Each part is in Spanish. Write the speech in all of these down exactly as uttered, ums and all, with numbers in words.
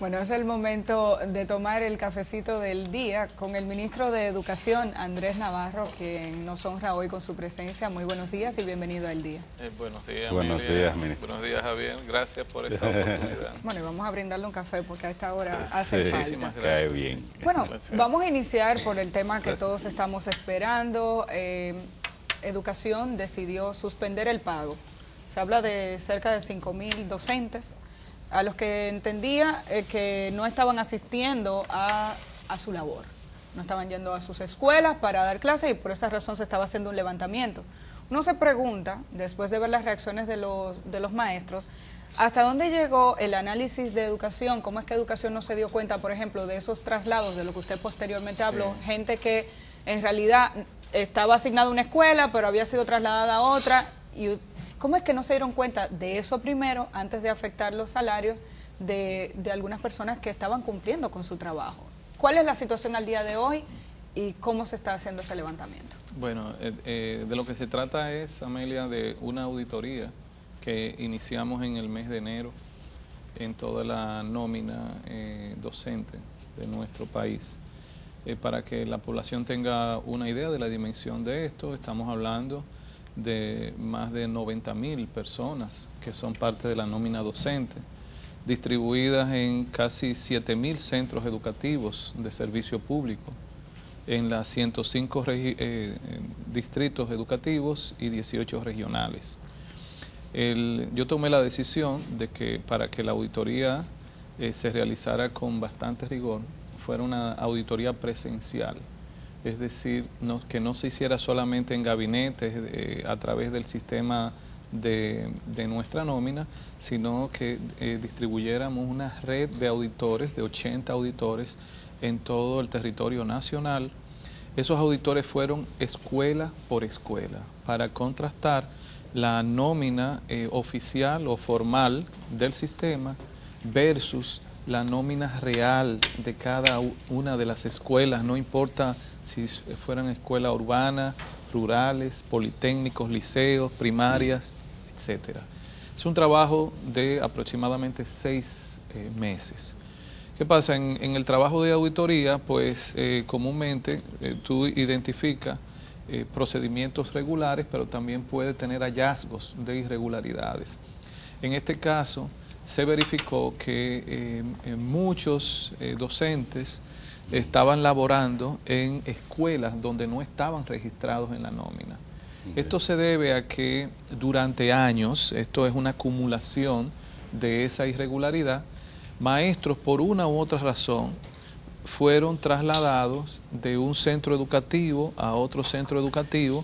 Bueno, es el momento de tomar el cafecito del día con el ministro de Educación, Andrés Navarro, quien nos honra hoy con su presencia. Muy buenos días y bienvenido al día. Eh, buenos días, Buenos Miriam. días, ministro. Buenos días, Javier. Gracias por esta oportunidad. Bueno, y vamos a brindarle un café porque a esta hora hace Sí, falta. cae bien. Bueno, Gracias. vamos a iniciar por el tema que Gracias. todos estamos esperando. Eh, Educación decidió suspender el pago. Se habla de cerca de cinco mil docentes a los que entendía eh, que no estaban asistiendo a, a su labor. No estaban yendo a sus escuelas para dar clases y por esa razón se estaba haciendo un levantamiento. Uno se pregunta, después de ver las reacciones de los, de los maestros, ¿hasta dónde llegó el análisis de educación? ¿Cómo es que educación no se dio cuenta, por ejemplo, de esos traslados de lo que usted posteriormente habló? Sí. Gente que en realidad estaba asignada a una escuela, pero había sido trasladada a otra. Y ¿cómo es que no se dieron cuenta de eso primero antes de afectar los salarios de, de algunas personas que estaban cumpliendo con su trabajo? ¿Cuál es la situación al día de hoy y cómo se está haciendo ese levantamiento? Bueno, eh, eh, de lo que se trata es, Amelia, de una auditoría que iniciamos en el mes de enero en toda la nómina eh, docente de nuestro país. Eh, para que la población tenga una idea de la dimensión de esto, estamos hablando de más de noventa mil personas que son parte de la nómina docente, distribuidas en casi siete mil centros educativos de servicio público, en las ciento cinco eh, distritos educativos y dieciocho regionales. El, yo tomé la decisión de que para que la auditoría eh, se realizara con bastante rigor, fuera una auditoría presencial. Es decir, no, que no se hiciera solamente en gabinetes eh, a través del sistema de, de nuestra nómina, sino que eh, distribuyéramos una red de auditores, de ochenta auditores en todo el territorio nacional. Esos auditores fueron escuela por escuela para contrastar la nómina eh, oficial o formal del sistema versus la nómina real de cada una de las escuelas, no importa si fueran escuelas urbanas, rurales, politécnicos, liceos, primarias, etcétera. Es un trabajo de aproximadamente seis eh, meses. ¿Qué pasa? En, en el trabajo de auditoría, pues eh, comúnmente eh, tú identificas eh, procedimientos regulares, pero también puede tener hallazgos de irregularidades. En este caso, se verificó que eh, eh, muchos eh, docentes estaban laborando en escuelas donde no estaban registrados en la nómina. Okay. Esto se debe a que durante años, esto es una acumulación de esa irregularidad, maestros por una u otra razón fueron trasladados de un centro educativo a otro centro educativo,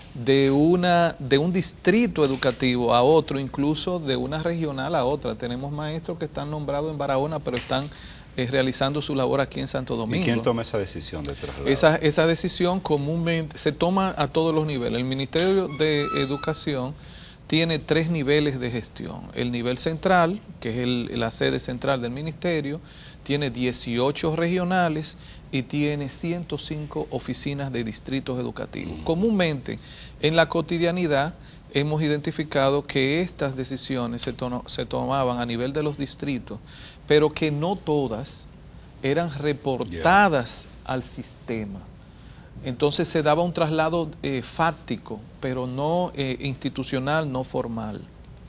de una de un distrito educativo a otro, incluso de una regional a otra. Tenemos maestros que están nombrados en Barahona, pero están eh, realizando su labor aquí en Santo Domingo. ¿Y quién toma esa decisión de traslado? Esa, esa decisión comúnmente se toma a todos los niveles. El Ministerio de Educación tiene tres niveles de gestión. El nivel central, que es el, la sede central del ministerio, tiene dieciocho regionales y tiene ciento cinco oficinas de distritos educativos. Mm. Comúnmente, en la cotidianidad, hemos identificado que estas decisiones se, to se tomaban a nivel de los distritos, pero que no todas eran reportadas yeah. al sistema. Entonces se daba un traslado eh, fáctico, pero no eh, institucional, no formal.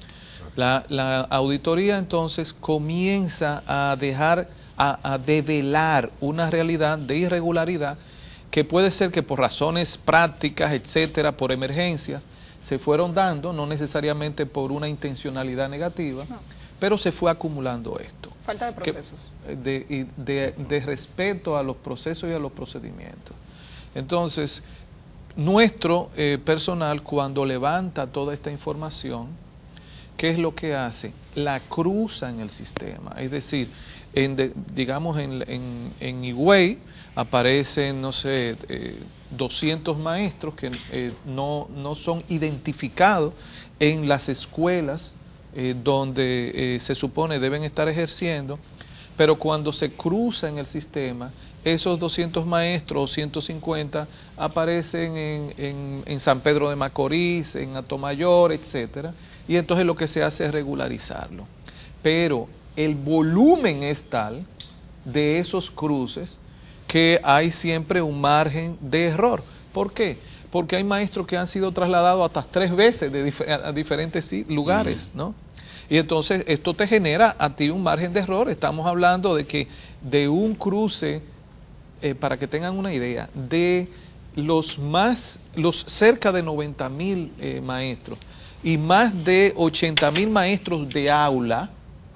La, la auditoría entonces comienza a dejar, a, a develar una realidad de irregularidad que puede ser que por razones prácticas, etcétera, por emergencias, se fueron dando, no necesariamente por una intencionalidad negativa, no. pero se fue acumulando esto. Falta de procesos. Que, de, de, de, de respeto a los procesos y a los procedimientos. Entonces, nuestro eh, personal, cuando levanta toda esta información, ¿qué es lo que hace? La cruza en el sistema. Es decir, en de, digamos en, en, en Higüey aparecen, no sé, eh, doscientos maestros que eh, no, no son identificados en las escuelas eh, donde eh, se supone deben estar ejerciendo, pero cuando se cruza en el sistema, esos doscientos maestros o ciento cincuenta aparecen en, en, en San Pedro de Macorís, en Atomayor, etcétera, y entonces lo que se hace es regularizarlo. Pero el volumen es tal de esos cruces que hay siempre un margen de error. ¿Por qué? Porque hay maestros que han sido trasladados hasta tres veces de dif a diferentes lugares, ¿no? Y entonces esto te genera a ti un margen de error. Estamos hablando de que de un cruce, eh, para que tengan una idea, de los más, los cerca de noventa mil eh, maestros y más de ochenta mil maestros de aula,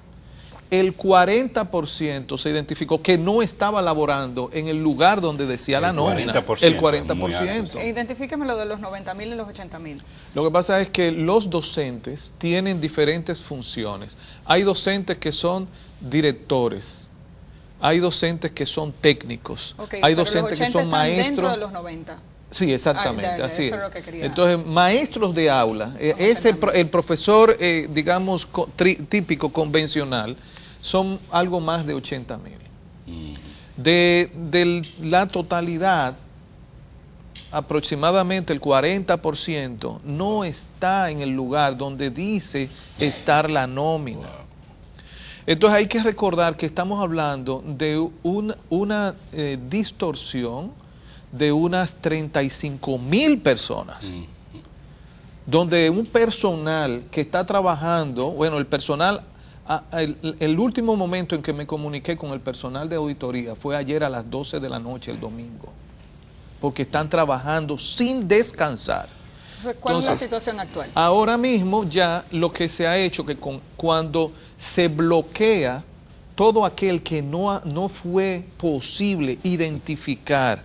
el cuarenta por ciento se identificó que no estaba laborando en el lugar donde decía la nómina. El cuarenta por ciento. Identifíqueme lo de los noventa mil y los ochenta mil. Lo que pasa es que los docentes tienen diferentes funciones. Hay docentes que son directores, hay docentes que son técnicos, okay, hay docentes que son maestros. Dentro de los noventa. Sí, exactamente, ah, ya, ya, así eso es. es lo que quería. Entonces, maestros de aula, eh, ese pro, el profesor, eh, digamos, co, tri, típico, convencional, son algo más de ochenta mil. Mm. De, de la totalidad, aproximadamente el cuarenta por ciento no está en el lugar donde dice estar la nómina. Wow. Entonces hay que recordar que estamos hablando de un, una eh, distorsión de unas treinta y cinco mil personas, mm. donde un personal que está trabajando, bueno, el personal, el, el último momento en que me comuniqué con el personal de auditoría fue ayer a las doce de la noche, el domingo, porque están trabajando sin descansar. ¿Cuál Entonces, es la situación actual? Ahora mismo ya lo que se ha hecho, que con, cuando se bloquea todo aquel que no, no fue posible identificar,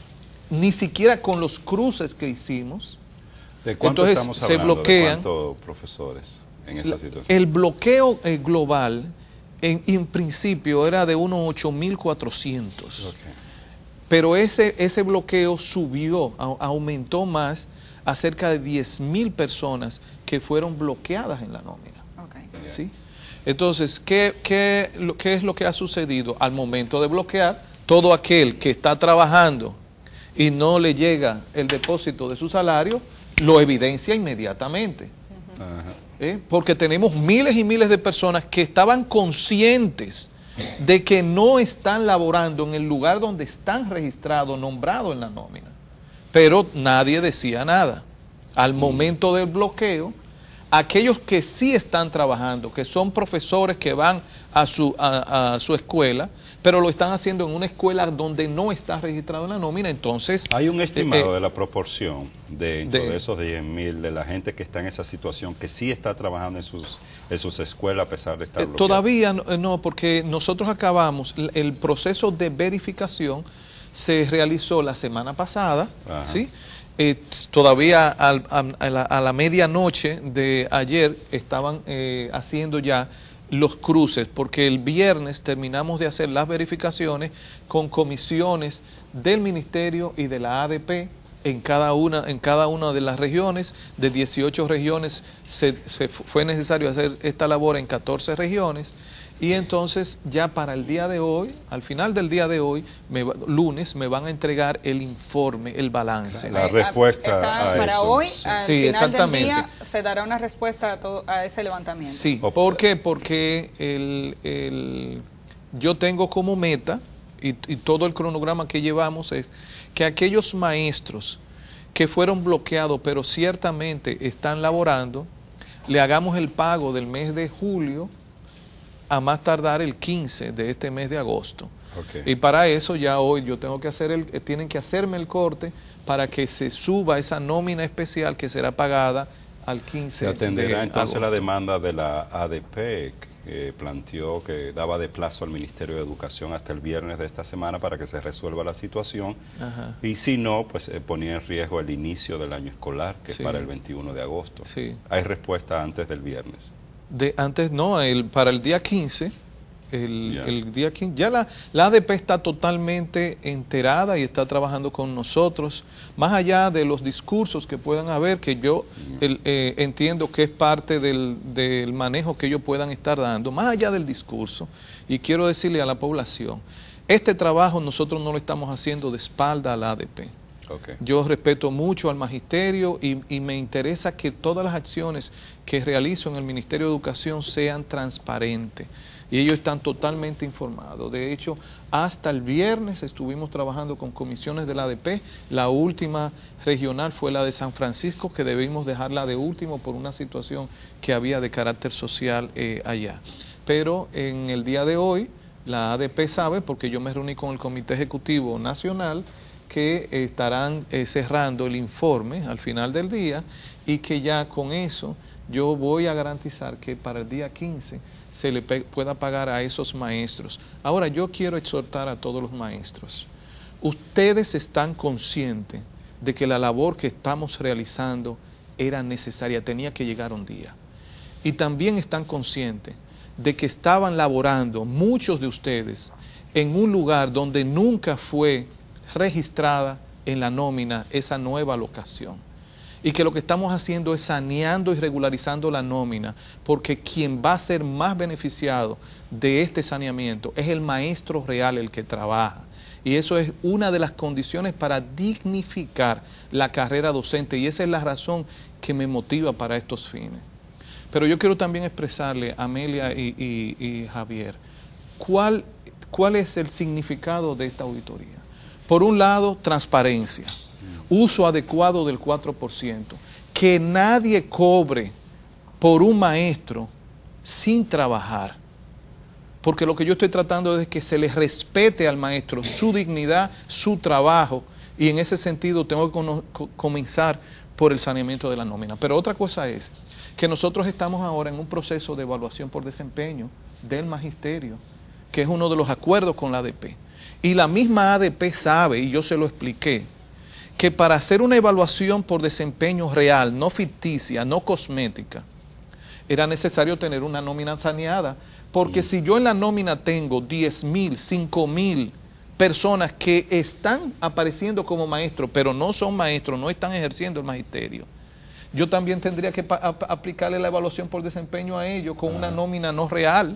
ni siquiera con los cruces que hicimos. ¿De cuánto entonces estamos se hablando? bloquean, ¿De cuántos profesores en esa situación? El bloqueo eh, global, en, en principio, era de unos ocho mil cuatrocientos. Okay. Pero ese, ese bloqueo subió, a, aumentó más a cerca de diez mil personas que fueron bloqueadas en la nómina. Okay. ¿Sí? Entonces, ¿qué, qué, lo, ¿qué es lo que ha sucedido? Al momento de bloquear, todo aquel que está trabajando y no le llega el depósito de su salario, lo evidencia inmediatamente. Uh-huh. ¿Eh? Porque tenemos miles y miles de personas que estaban conscientes de que no están laborando en el lugar donde están registrados, nombrados en la nómina, pero nadie decía nada. Al momento del bloqueo, aquellos que sí están trabajando, que son profesores que van a su, a, a su escuela, pero lo están haciendo en una escuela donde no está registrado en la nómina, entonces... ¿Hay un estimado eh, de la proporción de, de, de esos diez mil, de la gente que está en esa situación, que sí está trabajando en sus, en sus escuelas a pesar de estar bloqueado? Todavía no, no, porque nosotros acabamos, el, el proceso de verificación se realizó la semana pasada, Ajá. ¿sí? Eh, todavía al, a, a, la, a la medianoche de ayer estaban eh, haciendo ya los cruces, porque el viernes terminamos de hacer las verificaciones con comisiones del Ministerio y de la A D P en cada una, en cada una de las regiones. De dieciocho regiones se, se fue necesario hacer esta labor en catorce regiones. Y entonces ya para el día de hoy, al final del día de hoy, me, lunes, me van a entregar el informe, el balance. La respuesta Está, a para eso. hoy, Sí, al sí, final del exactamente. día, se dará una respuesta a, todo, a ese levantamiento. Sí, ¿por qué? Porque el, el, yo tengo como meta, y, y todo el cronograma que llevamos es que aquellos maestros que fueron bloqueados, pero ciertamente están laborando, le hagamos el pago del mes de julio, a más tardar el quince de este mes de agosto. Okay. Y para eso ya hoy yo tengo que hacer el, tienen que hacerme el corte para que se suba esa nómina especial que será pagada al quince de agosto. Se atenderá entonces la demanda de la A D P, que planteó que daba de plazo al Ministerio de Educación hasta el viernes de esta semana para que se resuelva la situación. Ajá. Y si no, pues eh, ponía en riesgo el inicio del año escolar, que sí. es para el veintiuno de agosto. Sí. ¿Hay respuesta antes del viernes? De, antes no, el, para el día quince, el, yeah. el día quince, ya la, la A D P está totalmente enterada y está trabajando con nosotros, más allá de los discursos que puedan haber, que yo yeah. el, eh, entiendo que es parte del, del manejo que ellos puedan estar dando, más allá del discurso, y quiero decirle a la población, este trabajo nosotros no lo estamos haciendo de espalda a la A D P. Okay. Yo respeto mucho al magisterio y, y me interesa que todas las acciones que realizo en el Ministerio de Educación sean transparentes. y ellos están totalmente informados. De hecho, hasta el viernes estuvimos trabajando con comisiones de la A D P. La última regional fue la de San Francisco, que debimos dejarla de último por una situación que había de carácter social eh, allá. Pero en el día de hoy, la A D P sabe, porque yo me reuní con el Comité Ejecutivo Nacional, que eh, estarán eh, cerrando el informe al final del día y que ya con eso yo voy a garantizar que para el día quince se le pueda pagar a esos maestros. Ahora, yo quiero exhortar a todos los maestros. Ustedes están conscientes de que la labor que estamos realizando era necesaria, tenía que llegar un día. Y también están conscientes de que estaban laborando muchos de ustedes en un lugar donde nunca fue registrada en la nómina esa nueva locación. Y que lo que estamos haciendo es saneando y regularizando la nómina, porque quien va a ser más beneficiado de este saneamiento es el maestro real, el que trabaja. Y eso es una de las condiciones para dignificar la carrera docente, y esa es la razón que me motiva para estos fines. Pero yo quiero también expresarle a Amelia y, y, y Javier, ¿cuál, ¿cuál es el significado de esta auditoría? Por un lado, transparencia. Uso adecuado del cuatro por ciento, que nadie cobre por un maestro sin trabajar, porque lo que yo estoy tratando es que se le respete al maestro su dignidad, su trabajo, y en ese sentido tengo que comenzar por el saneamiento de la nómina. Pero otra cosa es que nosotros estamos ahora en un proceso de evaluación por desempeño del magisterio, que es uno de los acuerdos con la A D P, y la misma A D P sabe, y yo se lo expliqué, que para hacer una evaluación por desempeño real, no ficticia, no cosmética, era necesario tener una nómina saneada, porque si yo en la nómina tengo diez mil, cinco mil personas que están apareciendo como maestros, pero no son maestros, no están ejerciendo el magisterio, yo también tendría que aplicarle la evaluación por desempeño a ellos con una nómina no real.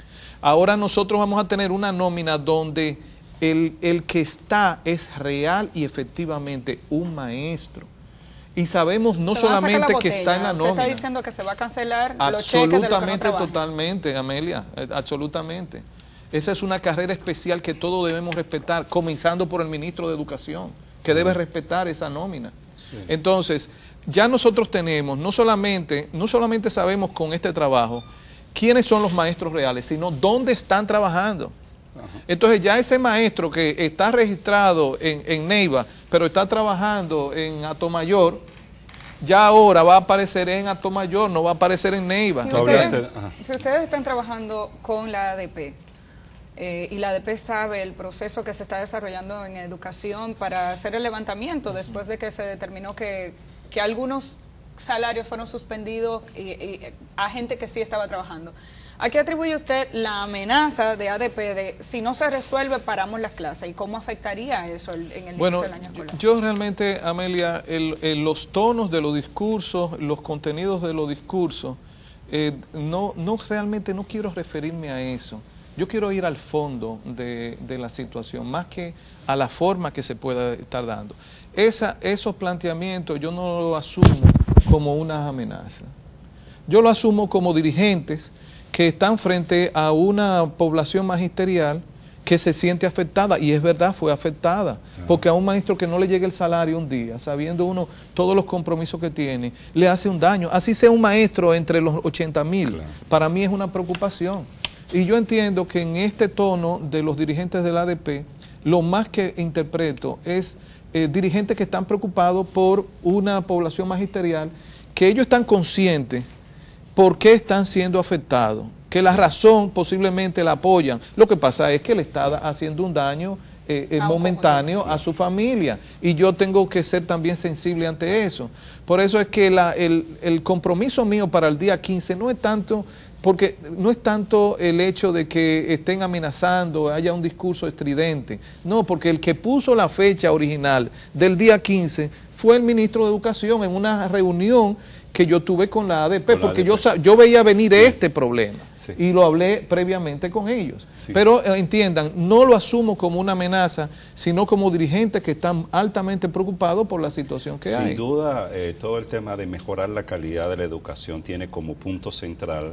Ahora nosotros vamos a tener una nómina donde El, el que está es real y efectivamente un maestro. Y sabemos no solamente que está en la nómina. Usted está diciendo que se va a cancelar los cheques de los que no trabajan. Absolutamente, totalmente, Amelia, absolutamente. Esa es una carrera especial que todos debemos respetar, comenzando por el ministro de Educación, que debe respetar esa nómina. Sí. Entonces, ya nosotros tenemos, no solamente, no solamente sabemos con este trabajo quiénes son los maestros reales, sino dónde están trabajando. Entonces ya ese maestro que está registrado en, en Neiva, pero está trabajando en Atomayor, ya ahora va a aparecer en Atomayor, no va a aparecer en Neiva. Si ustedes, si ustedes están trabajando con la A D P, eh, y la A D P sabe el proceso que se está desarrollando en educación para hacer el levantamiento después de que se determinó que, que algunos salarios fueron suspendidos y, y, a gente que sí estaba trabajando. ¿A qué atribuye usted la amenaza de A D P de si no se resuelve paramos las clases? ¿Y cómo afectaría eso en el bueno, inicio del año escolar? Yo realmente, Amelia, el, el, los tonos de los discursos, los contenidos de los discursos, eh, no, no realmente no quiero referirme a eso. Yo quiero ir al fondo de, de la situación, más que a la forma que se pueda estar dando. Esa, esos planteamientos yo no lo asumo como una amenaza. Yo lo asumo como dirigentes que están frente a una población magisterial que se siente afectada, y es verdad, fue afectada, porque a un maestro que no le llegue el salario un día, sabiendo uno todos los compromisos que tiene, le hace un daño, así sea un maestro entre los ochenta mil, claro. Para mí es una preocupación, y yo entiendo que en este tono de los dirigentes de la A D P, lo más que interpreto es eh, dirigentes que están preocupados por una población magisterial, que ellos están conscientes por qué están siendo afectados, que la razón posiblemente la apoyan. Lo que pasa es que le está haciendo un daño eh, eh, momentáneo a su familia, y yo tengo que ser también sensible ante eso. Por eso es que la, el, el compromiso mío para el día quince no es tanto, porque no es tanto el hecho de que estén amenazando, haya un discurso estridente, no, porque el que puso la fecha original del día quince fue el ministro de Educación en una reunión que yo tuve con la A D P, porque yo, yo veía venir sí. este problema, sí. y lo hablé previamente con ellos. Sí. Pero eh, entiendan, no lo asumo como una amenaza, sino como dirigentes que están altamente preocupados por la situación que Sin hay. Sin duda, eh, todo el tema de mejorar la calidad de la educación tiene como punto central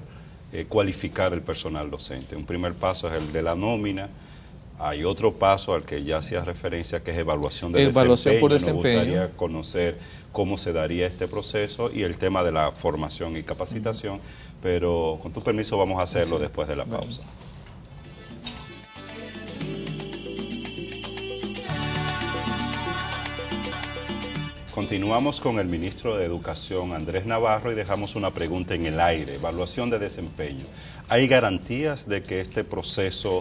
eh, cualificar el personal docente. Un primer paso es el de la nómina. Hay otro paso al que ya hacía referencia, que es evaluación de evaluación desempeño. por desempeño. Nos gustaría conocer cómo se daría este proceso y el tema de la formación y capacitación, pero con tu permiso vamos a hacerlo sí. después de la pausa. Bueno. Continuamos con el ministro de Educación, Andrés Navarro, y dejamos una pregunta en el aire. Evaluación de desempeño. ¿Hay garantías de que este proceso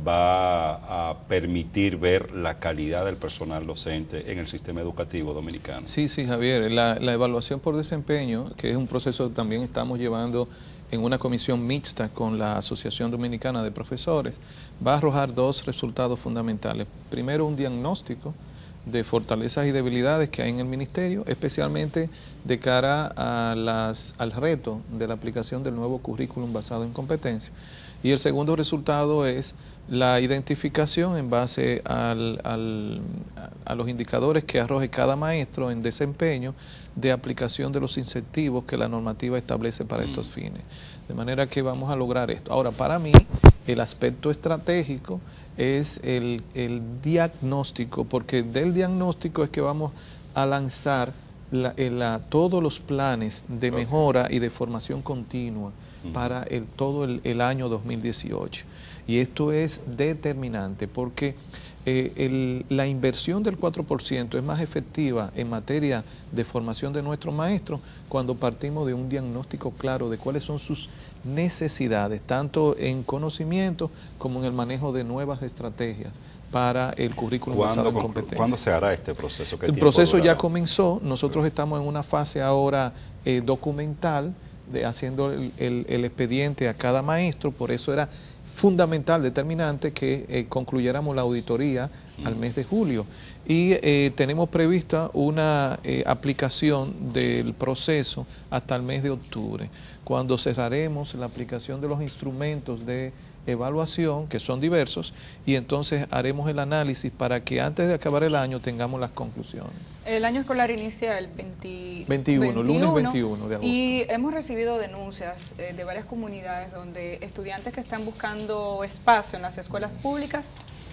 va a permitir ver la calidad del personal docente en el sistema educativo dominicano? Sí, sí, Javier. La, la evaluación por desempeño, que es un proceso que también estamos llevando en una comisión mixta con la Asociación Dominicana de Profesores, va a arrojar dos resultados fundamentales. Primero, un diagnóstico de fortalezas y debilidades que hay en el ministerio, especialmente de cara a las, al reto de la aplicación del nuevo currículum basado en competencia. Y el segundo resultado es la identificación en base al, al, a los indicadores que arroje cada maestro en desempeño de aplicación de los incentivos que la normativa establece para estos fines. De manera que vamos a lograr esto. Ahora, para mí, el aspecto estratégico es el, el diagnóstico, porque del diagnóstico es que vamos a lanzar la, la, todos los planes de mejora y de formación continua uh-huh. para el, todo el, el año dos mil dieciocho. Y esto es determinante porque eh, el, la inversión del cuatro por ciento es más efectiva en materia de formación de nuestros maestros cuando partimos de un diagnóstico claro de cuáles son sus necesidades, tanto en conocimiento como en el manejo de nuevas estrategias para el currículum basado en competencias. ¿Cuándo se hará este proceso? El proceso ya comenzó, nosotros estamos en una fase ahora eh, documental, de haciendo el, el, el expediente a cada maestro, por eso era fundamental, determinante, que eh, concluyéramos la auditoría mm. al mes de julio. Y eh, tenemos prevista una eh, aplicación del proceso hasta el mes de octubre, cuando cerraremos la aplicación de los instrumentos de evaluación, que son diversos, y entonces haremos el análisis para que antes de acabar el año tengamos las conclusiones. El año escolar inicia el veinte, veintiuno, lunes veintiuno de agosto. Y hemos recibido denuncias eh, de varias comunidades donde estudiantes que están buscando espacio en las escuelas públicas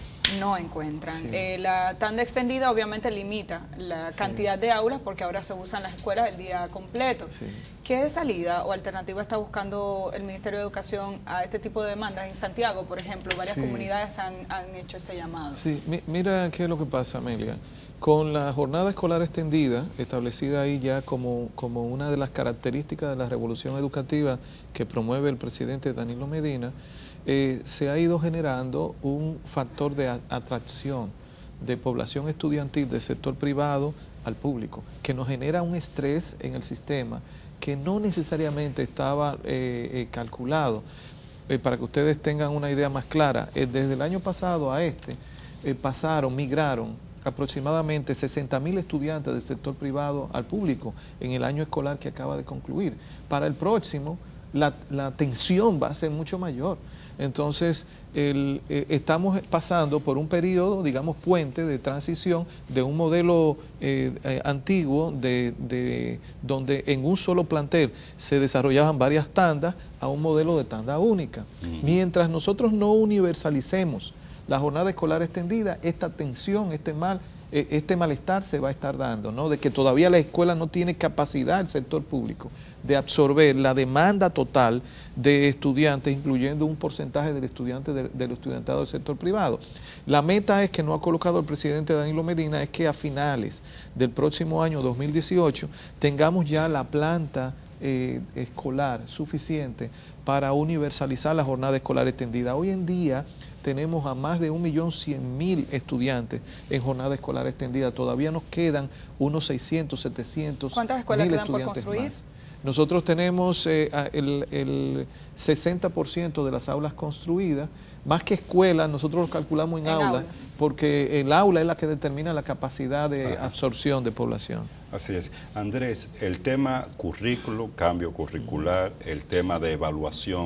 no encuentran. Sí. Eh, la tanda extendida obviamente limita la sí. cantidad de aulas porque ahora se usan las escuelas el día completo. Sí. ¿Qué salida o alternativa está buscando el Ministerio de Educación a este tipo de demandas? En Santiago, por ejemplo, varias sí. comunidades han, han hecho este llamado. Sí, mira qué es lo que pasa, Amelia. Con la jornada escolar extendida, establecida ahí ya como, como una de las características de la revolución educativa que promueve el presidente Danilo Medina, eh, se ha ido generando un factor de atracción de población estudiantil del sector privado al público, que nos genera un estrés en el sistema que no necesariamente estaba eh, eh, calculado. Eh, para que ustedes tengan una idea más clara, eh, desde el año pasado a este, eh, pasaron, migraron aproximadamente sesenta mil estudiantes del sector privado al público en el año escolar que acaba de concluir. Para el próximo, la, la tensión va a ser mucho mayor. Entonces, el, eh, estamos pasando por un periodo, digamos, puente de transición de un modelo eh, eh, antiguo de, de donde en un solo plantel se desarrollaban varias tandas a un modelo de tanda única. Uh-huh. Mientras nosotros no universalicemos la jornada escolar extendida, esta tensión, este mal, eh, este malestar se va a estar dando, ¿no? De que todavía la escuela no tiene capacidad, el sector público, de absorber la demanda total de estudiantes, incluyendo un porcentaje del estudiante de, del estudiantado del sector privado. La meta es que no ha colocado el presidente Danilo Medina, es que a finales del próximo año dos mil dieciocho tengamos ya la planta eh, escolar suficiente para universalizar la jornada escolar extendida. Hoy en día tenemos a más de un millón cien mil estudiantes en jornada escolar extendida. Todavía nos quedan unos seiscientos, setecientos. ¿Cuántas escuelas quedan por construir? Más. Nosotros tenemos eh, el, el sesenta por ciento de las aulas construidas. Más que escuelas, nosotros lo calculamos en, en aulas, aulas, porque el aula es la que determina la capacidad de Ajá. absorción de población. Así es. Andrés, el tema currículo, cambio curricular, el tema de evaluación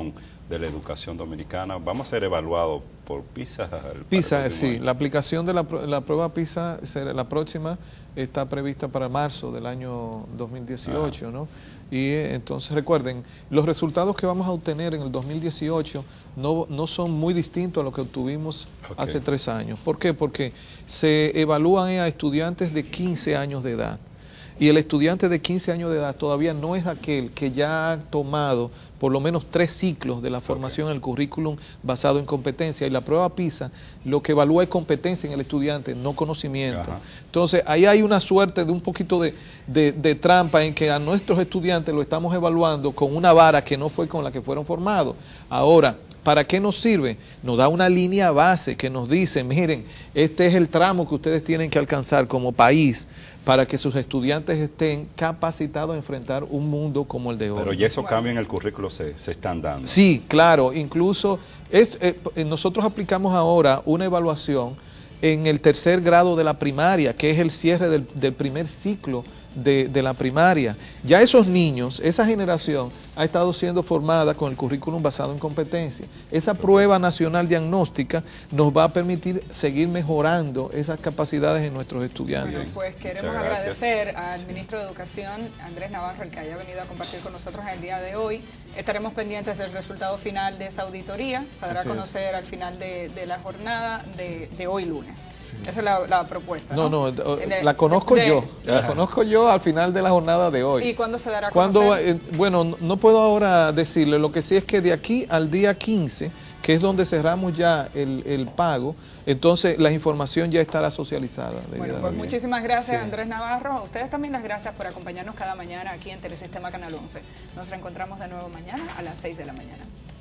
de la educación dominicana. Vamos a ser evaluados por PISA. PISA, sí. Año. La aplicación de la, la prueba PISA, la próxima, está prevista para marzo del año dos mil dieciocho, ah. ¿no? Y entonces recuerden, los resultados que vamos a obtener en el dos mil dieciocho no, no son muy distintos a los que obtuvimos okay. hace tres años. ¿Por qué? Porque se evalúan a estudiantes de quince años de edad. Y el estudiante de quince años de edad todavía no es aquel que ya ha tomado por lo menos tres ciclos de la formación okay. en el currículum basado en competencia. Y la prueba PISA lo que evalúa es competencia en el estudiante, no conocimiento. Ajá. Entonces, ahí hay una suerte de un poquito de, de, de trampa en que a nuestros estudiantes lo estamos evaluando con una vara que no fue con la que fueron formados. Ahora, ¿para qué nos sirve? Nos da una línea base que nos dice, miren, este es el tramo que ustedes tienen que alcanzar como país para que sus estudiantes estén capacitados a enfrentar un mundo como el de hoy. Pero ya esos cambios en el currículo se, se están dando. Sí, claro. Incluso es, eh, nosotros aplicamos ahora una evaluación en el tercer grado de la primaria, que es el cierre del, del primer ciclo de, de la primaria. Ya esos niños, esa generación, ha estado siendo formada con el currículum basado en competencia. Esa prueba nacional diagnóstica nos va a permitir seguir mejorando esas capacidades en nuestros estudiantes. Bueno, pues queremos agradecer al ministro de Educación, Andrés Navarro, el que haya venido a compartir con nosotros el día de hoy. Estaremos pendientes del resultado final de esa auditoría. Se dará a conocer al final de, de la jornada de, de hoy lunes. Sí. Esa es la, la propuesta, ¿no? No, no, de, la conozco de, yo. De, la conozco yo al final de la jornada de hoy. ¿Y cuándo se dará a conocer? Cuando, eh, bueno, no puedo ahora decirle, lo que sí es que de aquí al día quince, que es donde cerramos ya el, el pago, entonces la información ya estará socializada. Bueno, pues muchísimas gracias, sí. Andrés Navarro. A ustedes también las gracias por acompañarnos cada mañana aquí en Telesistema Canal once. Nos reencontramos de nuevo mañana a las seis de la mañana.